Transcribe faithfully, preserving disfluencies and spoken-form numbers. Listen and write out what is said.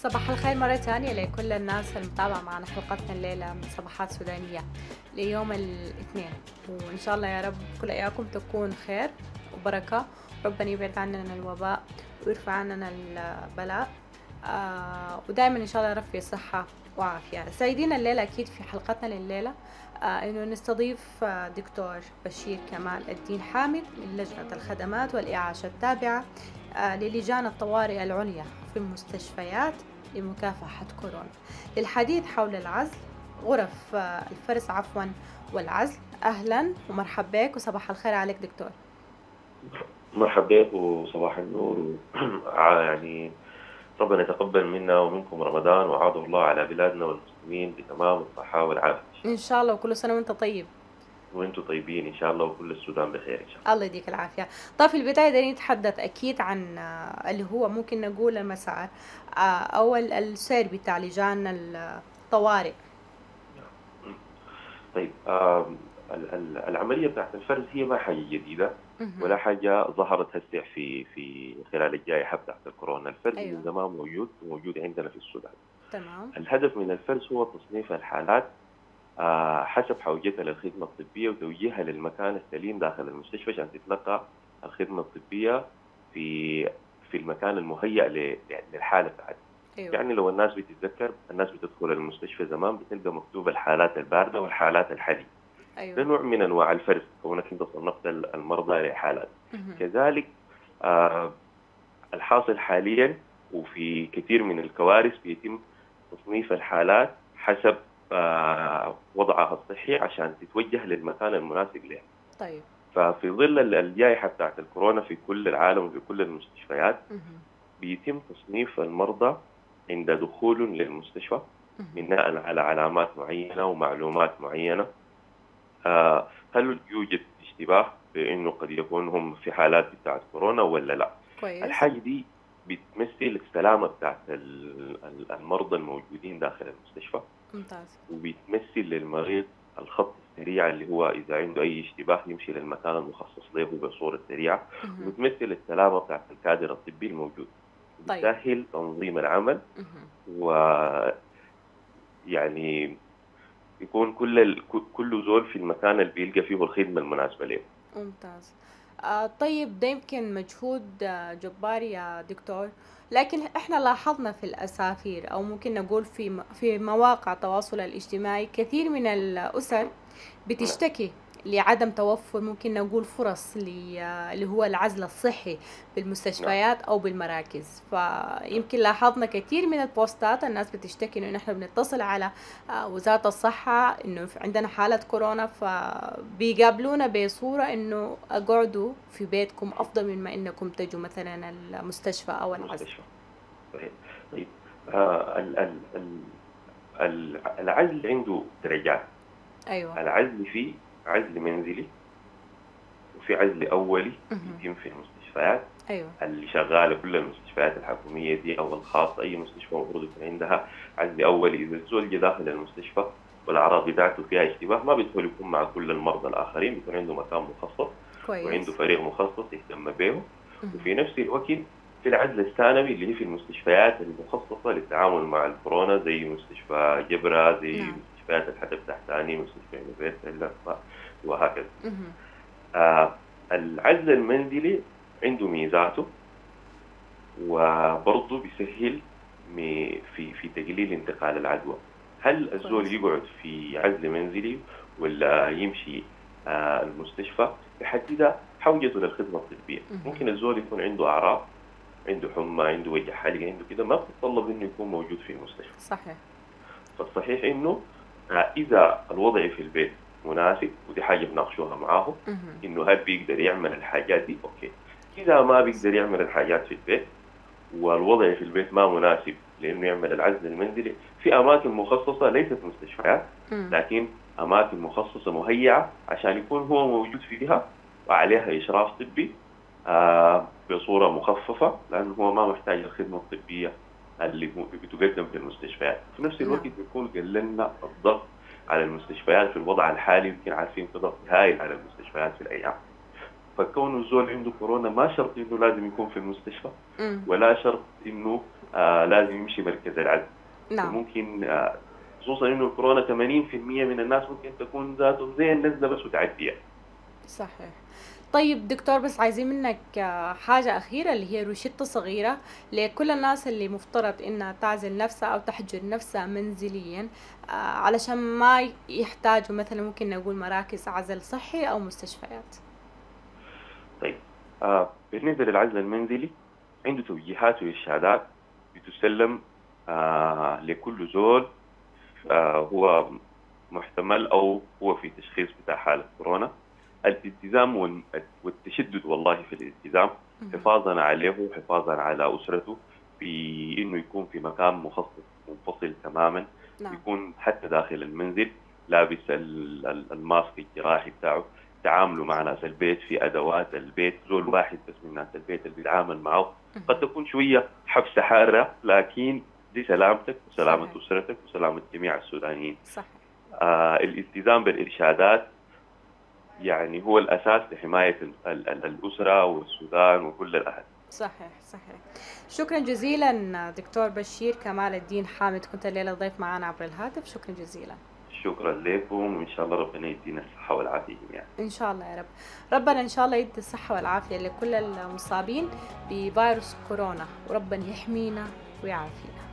صباح الخير مرة تانية لكل الناس المتابعة معنا حلقتنا الليلة من صباحات سودانية ليوم الاثنين. وإن شاء الله يا رب كل أيامكم تكون خير وبركة. ربنا يبعد عننا الوباء ويرفع عننا البلاء، آه ودائما إن شاء الله يا رب في صحة وعافية. سعيدين الليلة أكيد في حلقتنا لليلة آه إنه نستضيف آه دكتور بشير كمال الدين حامد من لجنة الخدمات والإعاشة التابعة آه للجان الطوارئ العليا في المستشفيات لمكافحة كورونا، للحديث حول العزل غرف آه الفرز عفوا والعزل. أهلا ومرحبا بك وصباح الخير عليك دكتور. مرحبا بك وصباح النور. يعني ربنا يتقبل منا ومنكم رمضان وعاده الله على بلادنا والمسلمين بتمام الصحة والعافية إن شاء الله، وكل سنة وأنت طيب. وانتم طيبين إن شاء الله وكل السودان بخير إن شاء الله. الله يديك العافية. طيب في البداية دارين نتحدث أكيد عن آه، اللي هو ممكن نقول المسار آه، أو ال- السير بتاع لجان الطوارئ. طيب آم، ال- ال- العملية بتاعت الفرز هي ما حاجة جديدة مهم. ولا حاجة ظهرت هسه في في خلال الجائحة بتاعت الكورونا. الفرز أيوة من زمان موجود موجود عندنا في السودان. تمام. الهدف من الفرز هو تصنيف الحالات آه، حسب حوجتها للخدمة الطبية وتوجيهها للمكان السليم داخل المستشفى عشان تتلقى الخدمة الطبية في في المكان المهيأ ل- للحالة بتاعتها. أيوة يعني لو الناس بتتذكر الناس بتدخل المستشفى زمان بتلقى مكتوب الحالات الباردة والحالات الحالية. ده أيوة. نوع من أنواع الفرز كونك أنت صنفت المرضى لحالات. مهم. كذلك آه، الحاصل حاليا وفي كثير من الكوارث بيتم تصنيف الحالات حسب آه، وضعها الصحي عشان تتوجه للمكان المناسب لها. طيب. ففي ظل ال- الجائحة بتاعت الكورونا في كل العالم وفي كل المستشفيات مهم. بيتم تصنيف المرضى عند دخولهم للمستشفى مهم. بناء على علامات معينة ومعلومات معينة. آه، هل يوجد اشتباه بأنه قد يكون هم في حالات بتاعت كورونا ولا لا؟ كويس. الحاجة دي بتمثل السلامة بتاعت ال- ال- المرضى الموجودين داخل المستشفى، ممتاز. وبتمثل للمريض الخط السريع اللي هو إذا عنده أي اشتباه يمشي للمكان المخصص له بصورة سريعة، مهم. وبتمثل السلامة بتاعت الكادر الطبي الموجود، طيب. بتسهل تنظيم العمل مهم. ويعني يكون كل ال- كل زول في المكان اللي بيلقى فيه الخدمة المناسبة له. ممتاز. آه طيب ده يمكن مجهود آه جبار يا دكتور، لكن احنا لاحظنا في الأسافير أو ممكن نقول في م- في مواقع التواصل الاجتماعي كثير من الأسر نعم. بتشتكي لعدم توفر ممكن نقول فرص ل- آه، اللي هو العزل الصحي نعم. بالمستشفيات أو بالمراكز. فيمكن لاحظنا كثير من البوستات الناس بتشتكي إنه نحن بنتصل على آه، وزارة الصحة إنه في- عندنا حالة كورونا، فبيقابلونا بصورة إنه اقعدوا في بيتكم أفضل من ما إنكم تجوا مثلا المستشفى أو العزل. المستشفى صحيح. طيب آه ال- ال- ال- ال- العزل عنده درجات. أيوة. العزل فيه عزل منزلي وفي عزل أولي مهم. يتم في المستشفيات أيوة. اللي شغالة. كل المستشفيات الحكومية دي أو الخاصة أي مستشفى المفروض يكون عندها عزل أولي. إذا الزول جه داخل المستشفى والأعراض بتاعته فيها اشتباه ما بيدخل يكون مع كل المرضى الآخرين، بيكون عنده مكان مخصص وعنده كويس. فريق مخصص يهتم به. مهم. وفي نفس الوقت في العزل الثانوي اللي هي في المستشفيات المخصصة للتعامل مع الكورونا زي مستشفى جبرة، زي نعم. مستشفيات الحدث التحتاني، مستشفى يونيفرسال وهكذا. مهم. آه العزل المنزلي عنده ميزاته وبرضه بيسهل مي- في في تقليل انتقال العدوى. هل الزول كويس. يقعد في عزل منزلي ولا يمشي آه المستشفى؟ بحددها حوجته للخدمة الطبية. مهم. ممكن الزول يكون عنده أعراض، عنده حمى، عنده وجع حلق، عنده كده، ما بتتطلب انه يكون موجود في المستشفى. صحيح. فالصحيح انه آه، اذا الوضع في البيت مناسب، ودي حاجه بناقشوها معاه، مهم. انه هل بيقدر يعمل الحاجات دي؟ اوكي. اذا ما بيقدر يعمل الحاجات في البيت والوضع في البيت ما مناسب لانه يعمل العزل المنزلي، في اماكن مخصصه ليست مستشفيات مم. لكن اماكن مخصصه مهيئه عشان يكون هو موجود فيها وعليها اشراف طبي آه بصوره مخففه، لانه هو ما محتاج الخدمه الطبيه اللي م- بتقدم في المستشفيات. في نفس الوقت نعم. بيكون قللنا الضغط على المستشفيات في الوضع الحالي. يمكن عارفين في ضغط هائل على المستشفيات في الايام. فكونه الزول عنده كورونا ما شرط انه لازم يكون في المستشفى، امم ولا شرط انه آه لازم يمشي مركز العزل. نعم. فممكن آه خصوصا انه الكورونا ثمانين في المية من الناس ممكن تكون ذاته زي النزله بس وتعديها. صحيح. طيب دكتور، بس عايزين منك آه، حاجة أخيرة اللي هي روشتة صغيرة لكل الناس اللي مفترض إنها تعزل نفسها أو تحجر نفسها منزليا، آه، علشان ما يحتاجوا مثلا ممكن نقول مراكز عزل صحي أو مستشفيات. طيب آه بالنسبه للعزل المنزلي عنده توجيهات وارشادات بتسلم آه لكل زول آه هو محتمل او هو في تشخيص بتاع حاله كورونا. الالتزام وال- والتشدد والله في الالتزام، مهم. حفاظا عليه وحفاظا على اسرته، في انه يكون في مكان مخصص منفصل تماما، نعم. يكون حتى داخل المنزل لابس ال- ال- الماسك الجراحي بتاعه، تعاملوا مع ناس البيت في ادوات البيت، زول واحد بس من ناس البيت اللي بيتعامل معه. قد مهم. تكون شويه حبسه حاره، لكن دي سلامتك وسلامه صحيح. اسرتك وسلامه جميع السودانيين. صحيح. آه الالتزام بالارشادات يعني هو الأساس لحماية ال- ال- ال- الأسرة والسودان وكل الأهل. صحيح. صحيح. شكرا جزيلا دكتور بشير كمال الدين حامد، كنت الليلة ضيف معنا عبر الهاتف. شكرا جزيلا. شكرا لكم، وإن شاء الله ربنا يدينا الصحة والعافية جميعا. إن شاء الله يا رب. ربنا إن شاء الله يدي الصحة والعافية لكل المصابين بفيروس كورونا، وربنا يحمينا ويعافينا.